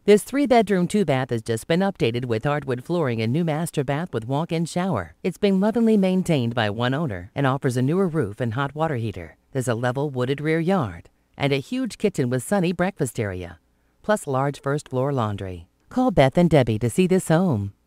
This 3-bedroom, 2-bath has just been updated with hardwood flooring and new master bath with walk-in shower. It's been lovingly maintained by one owner and offers a newer roof and hot water heater. There's a level wooded rear yard and a huge kitchen with sunny breakfast area, plus large first floor laundry. Call Beth and Debbie to see this home.